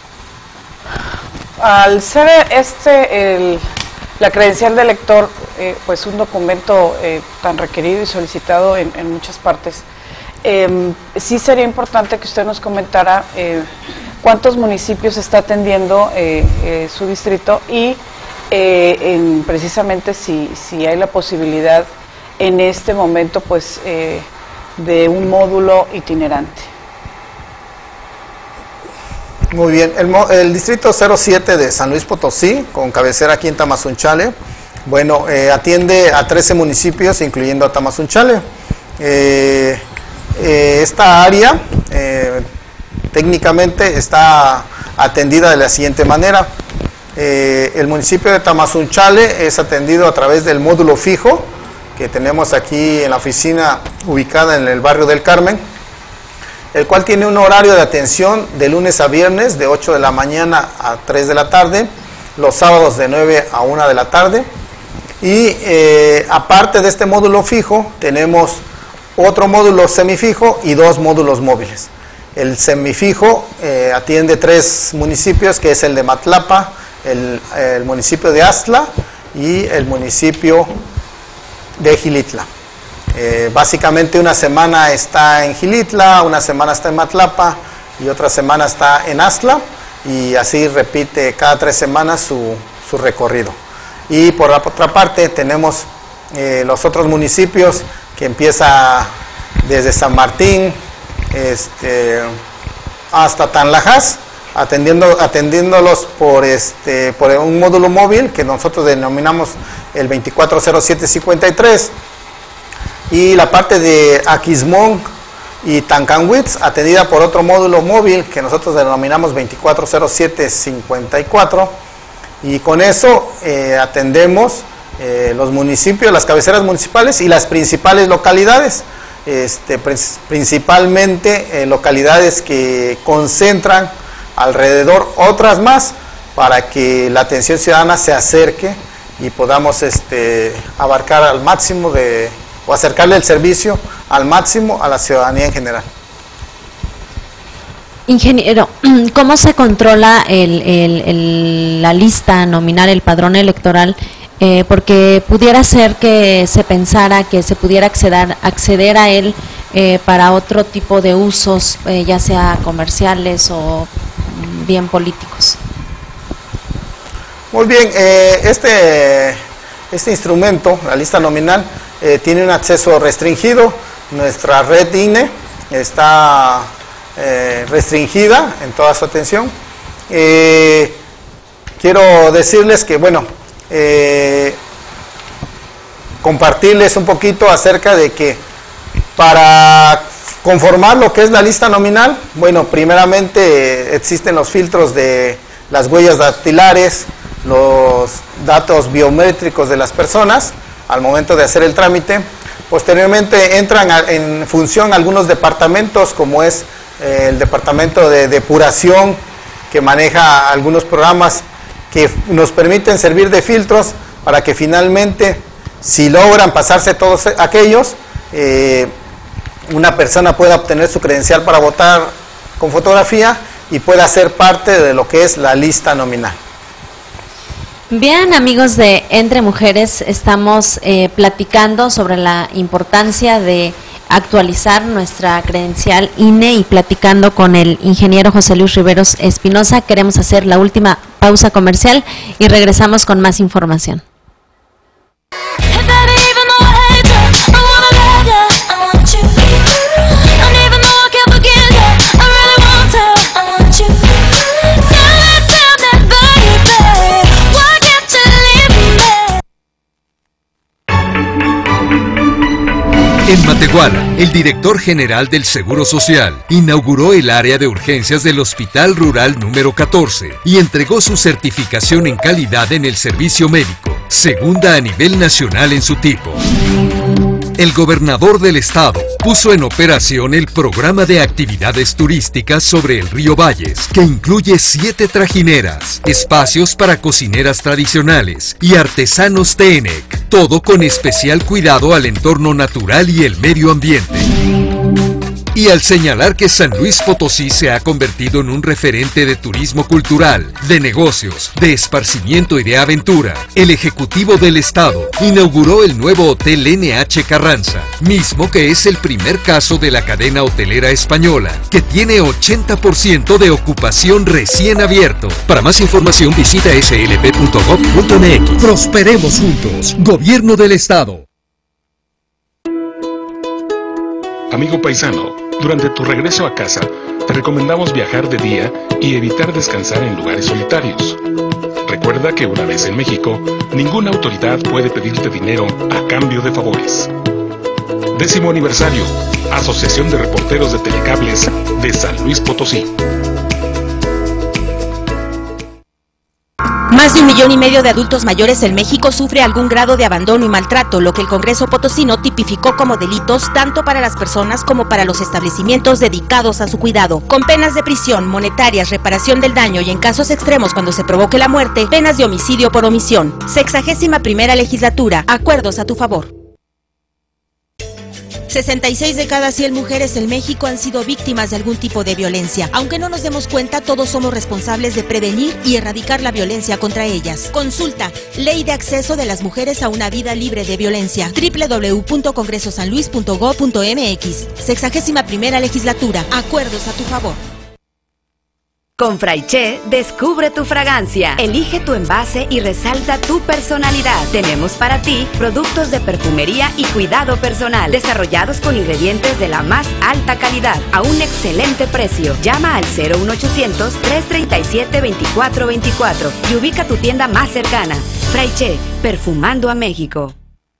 Al ser la credencial de elector, pues un documento tan requerido y solicitado en muchas partes, sí sería importante que usted nos comentara cuántos municipios está atendiendo su distrito, y precisamente si hay la posibilidad en este momento pues de un módulo itinerante. Muy bien, el distrito 07 de San Luis Potosí, con cabecera aquí en Tamazunchale, bueno, atiende a 13 municipios, incluyendo a Tamazunchale. Esta área técnicamente está atendida de la siguiente manera. El municipio de Tamazunchale es atendido a través del módulo fijo que tenemos aquí en la oficina ubicada en el barrio del Carmen, el cual tiene un horario de atención de lunes a viernes de 8 de la mañana a 3 de la tarde, los sábados de 9 a 1 de la tarde, y aparte de este módulo fijo tenemos otro módulo semifijo y 2 módulos móviles. El semifijo atiende 3 municipios, que es el de Matlapa, el municipio de Astla y el municipio de Xilitla. Básicamente una semana está en Xilitla, una semana está en Matlapa y otra semana está en Astla, y así repite cada 3 semanas su recorrido. Y por la otra parte tenemos los otros municipios, que empieza desde San Martín hasta Tanlajas, atendiéndolos por un módulo móvil que nosotros denominamos el 240753, y la parte de Aquismón y Tancanwitz atendida por otro módulo móvil que nosotros denominamos 240754, y con eso atendemos los municipios, las cabeceras municipales y las principales localidades, principalmente localidades que concentran alrededor otras más, para que la atención ciudadana se acerque y podamos abarcar al máximo o acercarle el servicio al máximo a la ciudadanía en general. Ingeniero, ¿cómo se controla la lista nominal, el padrón electoral? Porque pudiera ser que se pensara que se pudiera acceder a él para otro tipo de usos, ya sea comerciales o bien políticos. Muy bien, este instrumento, la lista nominal, tiene un acceso restringido. Nuestra red INE está restringida en toda su atención. Quiero decirles que, bueno, compartirles un poquito acerca de que para conformar lo que es la lista nominal, bueno, primeramente existen los filtros de las huellas dactilares, los datos biométricos de las personas al momento de hacer el trámite. Posteriormente entran en función algunos departamentos, como es el departamento de depuración, que maneja algunos programas que nos permiten servir de filtros para que finalmente, si logran pasarse todos aquellos, una persona pueda obtener su credencial para votar con fotografía y pueda ser parte de lo que es la lista nominal. Bien, amigos de Entre Mujeres, estamos platicando sobre la importancia de actualizar nuestra credencial INE y platicando con el ingeniero José Luis Riveros Espinosa. Queremos hacer la última pausa comercial y regresamos con más información. En Matehuala, el director general del Seguro Social inauguró el área de urgencias del Hospital Rural número 14 y entregó su certificación en calidad en el servicio médico, segunda a nivel nacional en su tipo. El gobernador del estado puso en operación el programa de actividades turísticas sobre el río Valles, que incluye 7 trajineras, espacios para cocineras tradicionales y artesanos TENEC, todo con especial cuidado al entorno natural y el medio ambiente. Y al señalar que San Luis Potosí se ha convertido en un referente de turismo cultural, de negocios, de esparcimiento y de aventura, el Ejecutivo del Estado inauguró el nuevo Hotel NH Carranza, mismo que es el primer caso de la cadena hotelera española, que tiene 80% de ocupación recién abierto. Para más información visita slp.gov.mx. Prosperemos juntos. Gobierno del Estado. Amigo paisano, durante tu regreso a casa, te recomendamos viajar de día y evitar descansar en lugares solitarios. Recuerda que una vez en México, ninguna autoridad puede pedirte dinero a cambio de favores. 10º aniversario, Asociación de Reporteros de Telecables de San Luis Potosí. Más de 1,5 millones de adultos mayores en México sufre algún grado de abandono y maltrato, lo que el Congreso potosino tipificó como delitos tanto para las personas como para los establecimientos dedicados a su cuidado, con penas de prisión, monetarias, reparación del daño y en casos extremos cuando se provoque la muerte, penas de homicidio por omisión. 61ª legislatura, acuerdos a tu favor. 66 de cada 100 mujeres en México han sido víctimas de algún tipo de violencia. Aunque no nos demos cuenta, todos somos responsables de prevenir y erradicar la violencia contra ellas. Consulta Ley de Acceso de las Mujeres a una Vida Libre de Violencia, www.congresosanluis.gov.mx. 61ª legislatura, acuerdos a tu favor. Con Fraiche, descubre tu fragancia. Elige tu envase y resalta tu personalidad. Tenemos para ti productos de perfumería y cuidado personal, desarrollados con ingredientes de la más alta calidad, a un excelente precio. Llama al 01800-337-2424 y ubica tu tienda más cercana. Fraiche, perfumando a México.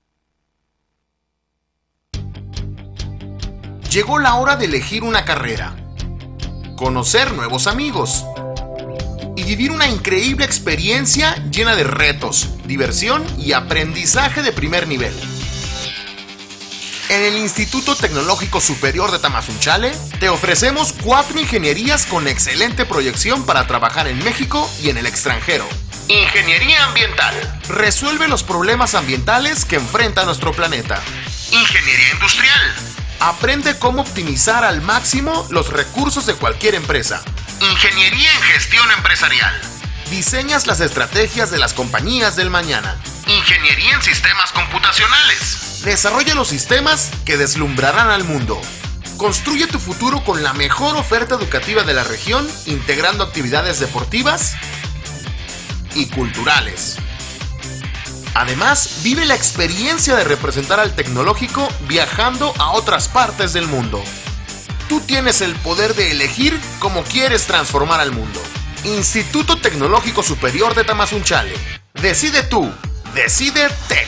Llegó la hora de elegir una carrera, conocer nuevos amigos y vivir una increíble experiencia llena de retos, diversión y aprendizaje de primer nivel. En el Instituto Tecnológico Superior de Tamazunchale te ofrecemos 4 ingenierías con excelente proyección para trabajar en México y en el extranjero. Ingeniería ambiental. Resuelve los problemas ambientales que enfrenta nuestro planeta. Ingeniería industrial. Aprende cómo optimizar al máximo los recursos de cualquier empresa. Ingeniería en gestión empresarial. Diseñas las estrategias de las compañías del mañana. Ingeniería en sistemas computacionales. Desarrolla los sistemas que deslumbrarán al mundo. Construye tu futuro con la mejor oferta educativa de la región, integrando actividades deportivas y culturales. Además, vive la experiencia de representar al tecnológico viajando a otras partes del mundo. Tú tienes el poder de elegir cómo quieres transformar al mundo. Instituto Tecnológico Superior de Tamazunchale. Decide tú. Decide Tech.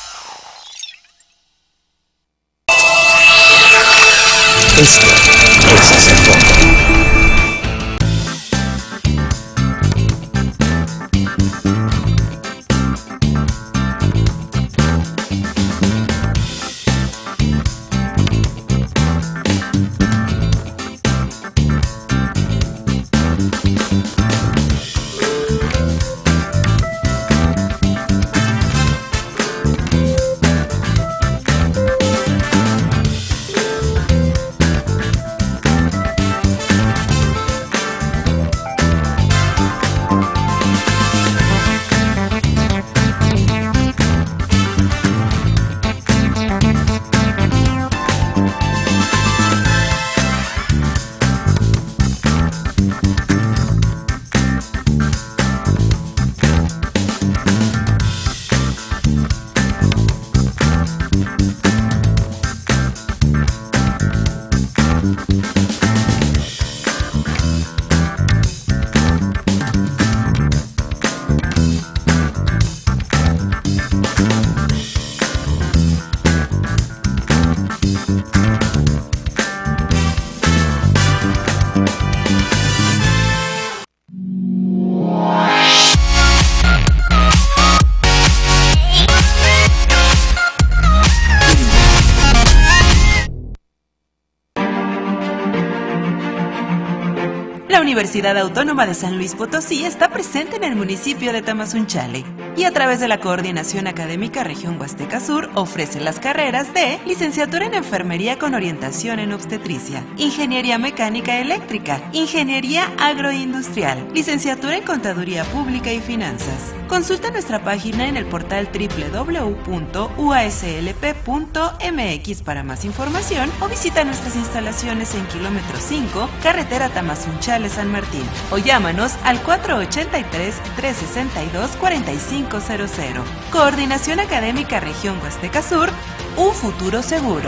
Esto es Hacer Fondo. Universidad Autónoma de San Luis Potosí está presente en el municipio de Tamazunchale y a través de la Coordinación Académica Región Huasteca Sur ofrece las carreras de Licenciatura en Enfermería con orientación en obstetricia, Ingeniería Mecánica Eléctrica, Ingeniería Agroindustrial, Licenciatura en Contaduría Pública y Finanzas. Consulta nuestra página en el portal www.uaslp.mx para más información o visita nuestras instalaciones en kilómetro 5, carretera Tamazunchale-San Martín, o llámanos al 483-362-4500. Coordinación Académica Región Huasteca Sur, un futuro seguro.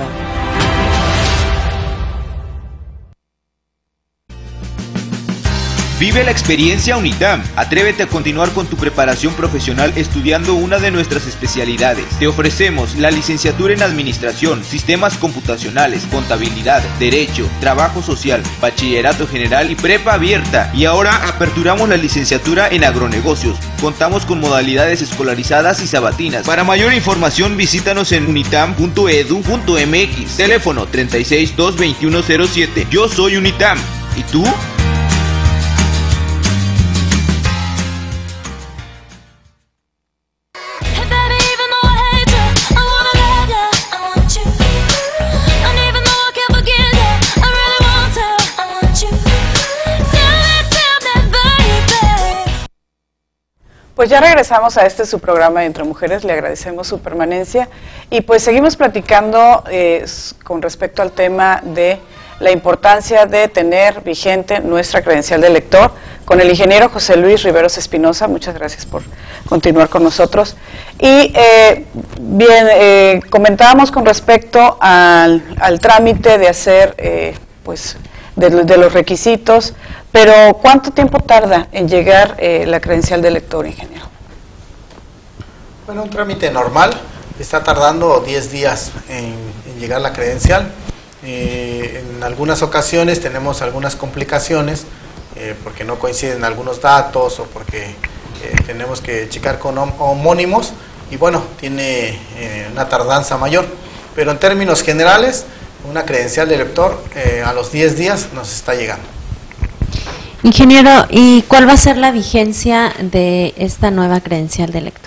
Vive la experiencia UNITAM. Atrévete a continuar con tu preparación profesional estudiando una de nuestras especialidades. Te ofrecemos la licenciatura en Administración, Sistemas Computacionales, Contabilidad, Derecho, Trabajo Social, Bachillerato General y Prepa Abierta. Y ahora aperturamos la licenciatura en Agronegocios. Contamos con modalidades escolarizadas y sabatinas. Para mayor información visítanos en unitam.edu.mx. Teléfono 36-22107. Yo soy UNITAM. ¿Y tú? Pues ya regresamos a su programa Entre Mujeres, le agradecemos su permanencia y pues seguimos platicando con respecto al tema de la importancia de tener vigente nuestra credencial de lector con el ingeniero José Luis Riveros Espinosa. Muchas gracias por continuar con nosotros. Y bien, comentábamos con respecto al trámite de hacer, pues, de los requisitos, pero ¿cuánto tiempo tarda en llegar la credencial de lector, ingeniero? Bueno, un trámite normal está tardando 10 días en llegar la credencial. En algunas ocasiones tenemos algunas complicaciones porque no coinciden algunos datos o porque tenemos que checar con homónimos y bueno, tiene una tardanza mayor, pero en términos generales una credencial de lector a los 10 días nos está llegando. Ingeniero, ¿y cuál va a ser la vigencia de esta nueva credencial de lector?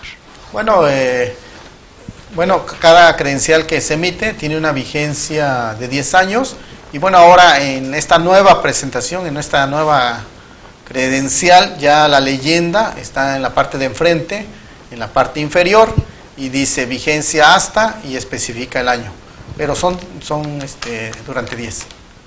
Bueno, cada credencial que se emite tiene una vigencia de 10 años y bueno, ahora en esta nueva presentación, en esta nueva credencial, ya la leyenda está en la parte de enfrente, en la parte inferior y dice vigencia hasta y especifica el año, pero son durante 10.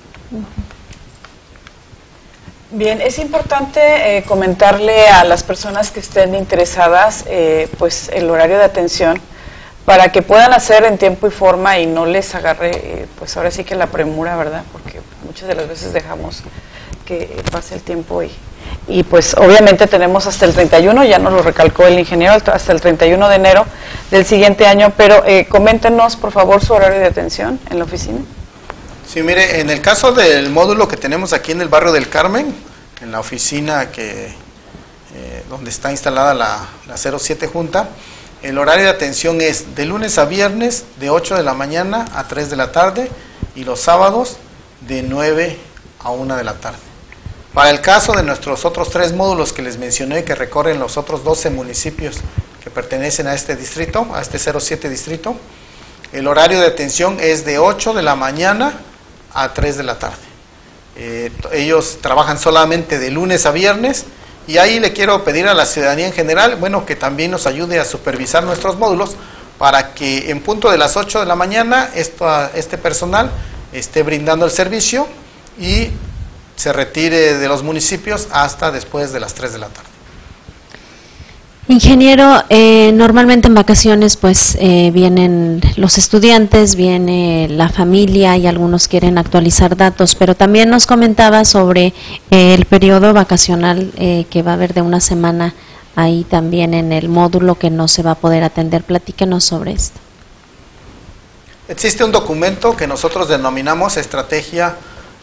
Bien, es importante comentarle a las personas que estén interesadas pues el horario de atención para que puedan hacer en tiempo y forma y no les agarre pues ahora sí que la premura, ¿verdad? Porque muchas de las veces dejamos que pase el tiempo y pues obviamente tenemos hasta el 31, ya nos lo recalcó el ingeniero, hasta el 31 de enero del siguiente año, pero coméntenos por favor su horario de atención en la oficina. Sí, mire, en el caso del módulo que tenemos aquí en el barrio del Carmen, en la oficina donde está instalada la 07 Junta, el horario de atención es de lunes a viernes de 8 de la mañana a 3 de la tarde y los sábados de 9 a 1 de la tarde. Para el caso de nuestros otros 3 módulos que les mencioné que recorren los otros 12 municipios que pertenecen a este distrito, a este 07 distrito, el horario de atención es de 8 de la mañana a 3 de la tarde. Ellos trabajan solamente de lunes a viernes y ahí le quiero pedir a la ciudadanía en general, bueno, que también nos ayude a supervisar nuestros módulos para que en punto de las 8 de la mañana este personal esté brindando el servicio y se retire de los municipios hasta después de las 3 de la tarde. Ingeniero, normalmente en vacaciones pues vienen los estudiantes, viene la familia y algunos quieren actualizar datos, pero también nos comentaba sobre el periodo vacacional que va a haber de una semana ahí también en el módulo que no se va a poder atender. Platíquenos sobre esto. Existe un documento que nosotros denominamos estrategia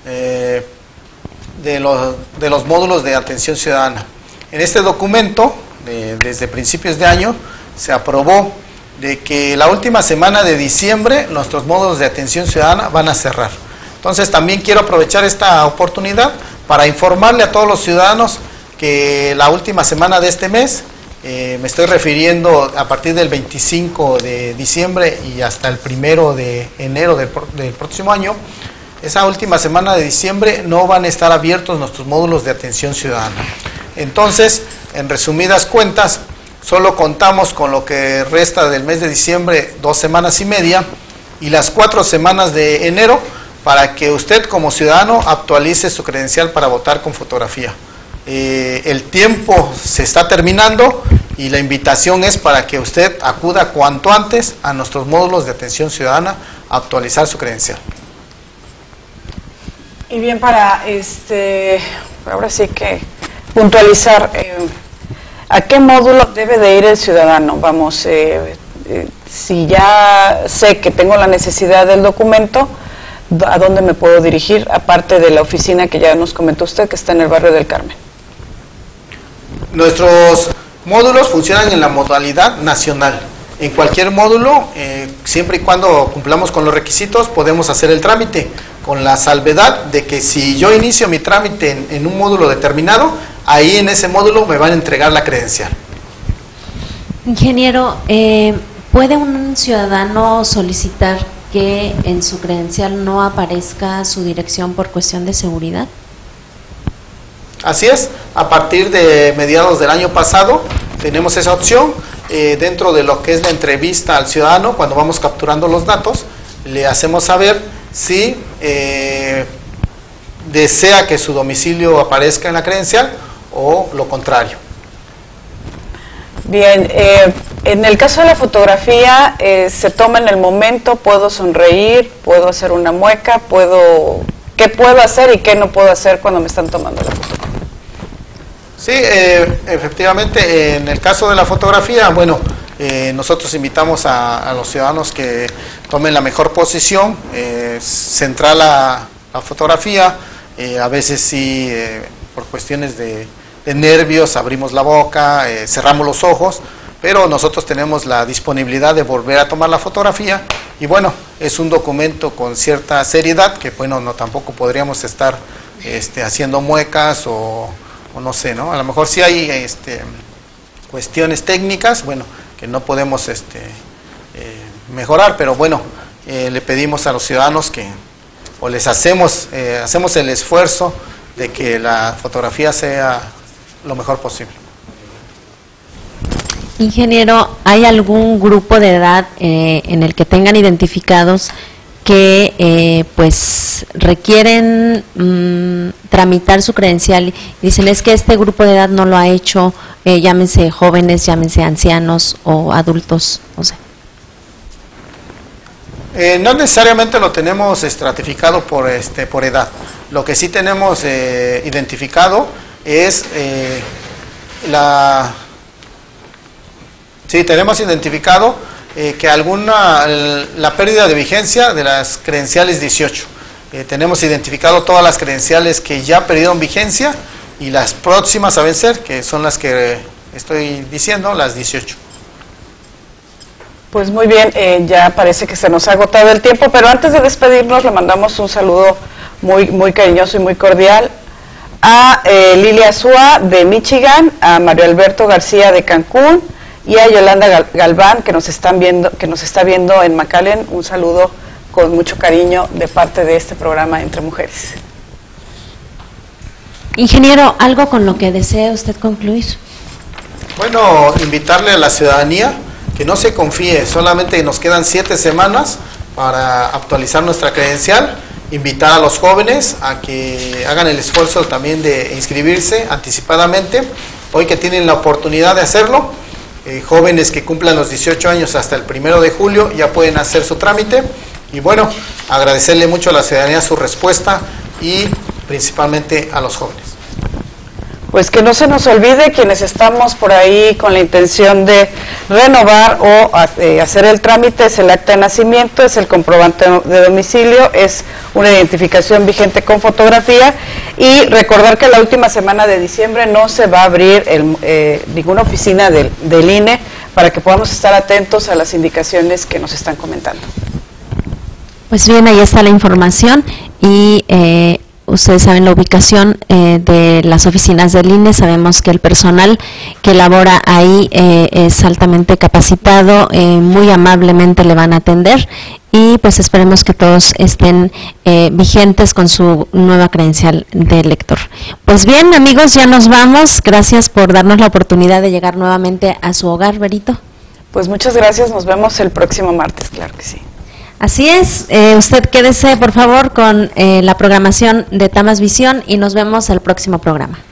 de los módulos de atención ciudadana. En este documento, desde principios de año, se aprobó de que la última semana de diciembre nuestros módulos de atención ciudadana van a cerrar. Entonces también quiero aprovechar esta oportunidad para informarle a todos los ciudadanos que la última semana de este mes, me estoy refiriendo a partir del 25 de diciembre y hasta el 1 de enero del próximo año, esa última semana de diciembre no van a estar abiertos nuestros módulos de atención ciudadana. Entonces, en resumidas cuentas, solo contamos con lo que resta del mes de diciembre, 2 semanas y media, y las 4 semanas de enero, para que usted como ciudadano actualice su credencial para votar con fotografía. El tiempo se está terminando y la invitación es para que usted acuda cuanto antes a nuestros módulos de atención ciudadana a actualizar su credencial. Y bien, para ahora sí que puntualizar, ¿a qué módulo debe de ir el ciudadano? Vamos, si ya sé que tengo la necesidad del documento, ¿a dónde me puedo dirigir? Aparte de la oficina que ya nos comentó usted, que está en el barrio del Carmen. Nuestros módulos funcionan en la modalidad nacional. En cualquier módulo, siempre y cuando cumplamos con los requisitos, podemos hacer el trámite, con la salvedad de que si yo inicio mi trámite en un módulo determinado, ahí en ese módulo me van a entregar la credencial. Ingeniero, ¿puede un ciudadano solicitar que en su credencial no aparezca su dirección por cuestión de seguridad? Así es, a partir de mediados del año pasado tenemos esa opción. Dentro de lo que es la entrevista al ciudadano, cuando vamos capturando los datos, le hacemos saber si desea que su domicilio aparezca en la credencial o lo contrario. Bien, en el caso de la fotografía, se toma en el momento, puedo sonreír, puedo hacer una mueca, ¿qué puedo hacer y qué no puedo hacer cuando me están tomando la foto? Sí, efectivamente, en el caso de la fotografía, bueno, nosotros invitamos a los ciudadanos que tomen la mejor posición, centrar la fotografía, a veces sí, por cuestiones de nervios, abrimos la boca, cerramos los ojos, pero nosotros tenemos la disponibilidad de volver a tomar la fotografía y bueno, es un documento con cierta seriedad que bueno, no tampoco podríamos estar haciendo muecas o no sé, ¿no? A lo mejor sí hay cuestiones técnicas, bueno, que no podemos mejorar, pero bueno, le pedimos a los ciudadanos que, o les hacemos el esfuerzo de que la fotografía sea lo mejor posible. Ingeniero, ¿hay algún grupo de edad en el que tengan identificados que pues requieren tramitar su credencial y dicen es que este grupo de edad no lo ha hecho, llámense jóvenes, llámense ancianos o adultos, no sé? No necesariamente lo tenemos estratificado por edad. Lo que sí tenemos identificado es tenemos identificado que la pérdida de vigencia de las credenciales 18. Tenemos identificado todas las credenciales que ya perdieron vigencia y las próximas a vencer, que son las que estoy diciendo, las 18. Pues muy bien, ya parece que se nos ha agotado el tiempo, pero antes de despedirnos le mandamos un saludo muy, muy cariñoso y muy cordial a Lilia Azúa de Michigan, a Mario Alberto García de Cancún y a Yolanda Galván que nos está viendo en McAllen. Un saludo con mucho cariño de parte de este programa Entre Mujeres. Ingeniero, ¿algo con lo que desee usted concluir? Bueno, invitarle a la ciudadanía que no se confíe, solamente nos quedan 7 semanas para actualizar nuestra credencial. Invitar a los jóvenes a que hagan el esfuerzo también de inscribirse anticipadamente, hoy que tienen la oportunidad de hacerlo. Jóvenes que cumplan los 18 años hasta el 1 de julio ya pueden hacer su trámite y bueno, agradecerle mucho a la ciudadanía su respuesta y principalmente a los jóvenes. Pues que no se nos olvide, quienes estamos por ahí con la intención de renovar o hacer el trámite, es el acta de nacimiento, es el comprobante de domicilio, es una identificación vigente con fotografía y recordar que la última semana de diciembre no se va a abrir ninguna oficina del INE para que podamos estar atentos a las indicaciones que nos están comentando. Pues bien, ahí está la información y ustedes saben la ubicación de las oficinas del INE, sabemos que el personal que labora ahí es altamente capacitado, muy amablemente le van a atender y pues esperemos que todos estén vigentes con su nueva credencial de elector. Pues bien, amigos, ya nos vamos. Gracias por darnos la oportunidad de llegar nuevamente a su hogar, Berito. Pues muchas gracias, nos vemos el próximo martes, claro que sí. Así es, usted quédese por favor con la programación de Tamas Visión y nos vemos el próximo programa.